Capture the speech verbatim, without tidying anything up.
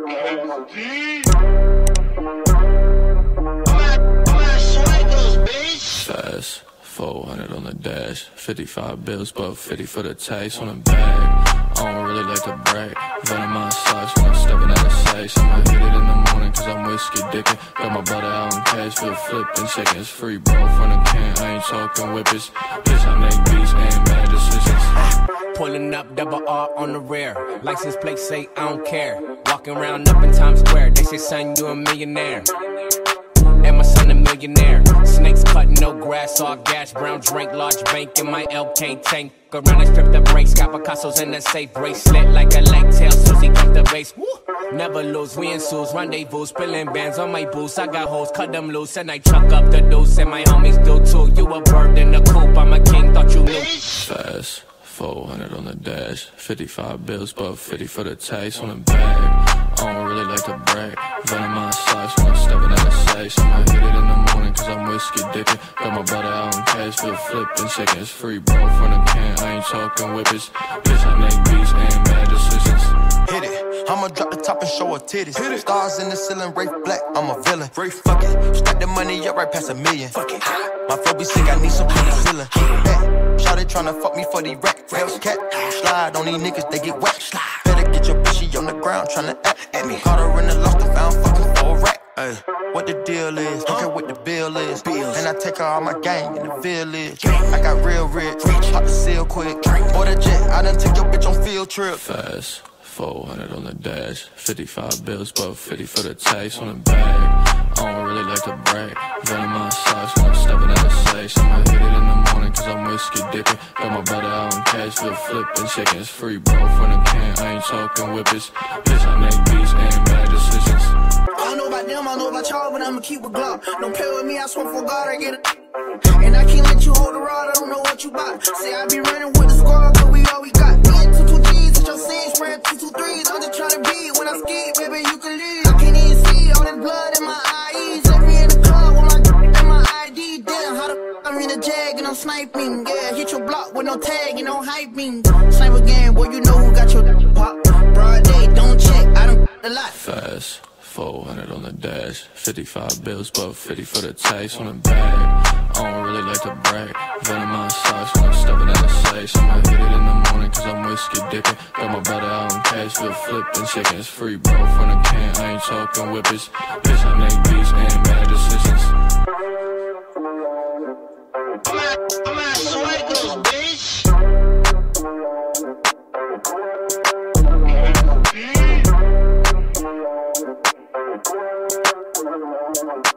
Fast, four hundred on the dash, fifty-five bills, but fifty for the taste on the bag. I don't really like to brag, venom my socks when I'm stepping out of sight. I'ma hit it in the morning cause I'm whiskey dickin'. Got my brother out in cash, feel flippin', chickens free, bro, from the can. I ain't talking whippets, bitch, I make beats, ain't bad decisions. Pulling up, double R on the rear. License plate say I don't care. Walking around up in Times Square, they say son, you a millionaire. And my son a millionaire. Snakes cutting, no grass, all gas. Brown drink, large bank in my L K tank. Around and strip the brakes, got Picasso's in the safe. Bracelet like a leg tail, Susie cut the base. Woo. Never lose, we in Sue's rendezvous. Spilling bands on my boots, I got hoes, cut them loose. And I chuck up the deuce, and my homies do too. You a bird in the coop, I'm a king, thought you knew. Fast, four hundred on the dash, fifty-five bills, but fifty for the taste on the bag. I don't really like to brag, venom my socks when I'm stepping out of sight. I'ma hit it in the morning cause I'm whiskey dickin'. Got my brother out in cash, feel flippin', chickens free, bro, from the can. I ain't talking whippets, bitch, I make beats, ain't bad decisions. Hit it, I'ma drop the top and show her titties. Hit it. Stars in the ceiling, Rafe Black, I'm a villain. Rafe, fuck it, stack the money up right past a million. Fuck it, my flow be sick, I need some penicillin. Hey, shawty tryna fuck me for the rack. Cat, slide on these niggas, they get whacked. Slide. Better get your bitchy on the ground tryna act at me. Caught her in the lost and found fucking for a rack. Ay, what the deal is, don't care what the bill is. Bills. And I take her all my gang in the village. I got real rich, pop the seal quick. Or the jet, I done take your bitch on field trip. Fast, four hundred on the dash, fifty-five bills, but fifty for the taste on the bag. I don't really like to brag, venom my socks when I'm stepping out of sight. I'ma hit it in the morning cause I'm whiskey dickin'. Got my brother out in cash, feel flippin', chickens free, bro, from the can. I ain't talking whippets, bitch, I make beats, ain't bad decisions. I don't know about them, I know about y'all, but I'ma keep a Glock. Don't play with me, I swear for God, I get it. And I can't let you hold the rod, I don't know what you bought. Say I be running with the squad, but we all we got. Me and two two G's, at your scene, spread two two threes. I'm just tryna be, when I ski, baby, you can leave. I can't even see all that blood in my eyes. Let me in the club with my and my I D. Damn, how the f I'm in the jag and I'm sniping. Yeah, hit your block with no tag and no hyping. Snipe again, boy, you know who got your pop. Broad day, don't check, I don't a lot. Fast, four hundred on the dash, fifty-five bills, but fifty for the taste on the bag. I don't really like to brag, venom my socks when I'm stepping out of sight. I'ma hit it in the morning cause I'm whiskey dickin'. Got my brother out in cash, feel flippin', chickens free, bro, from the can. I ain't talking whippets, bitch, I make beats, ain't bad decisions. I'm at, I'm at Sueco, bitch.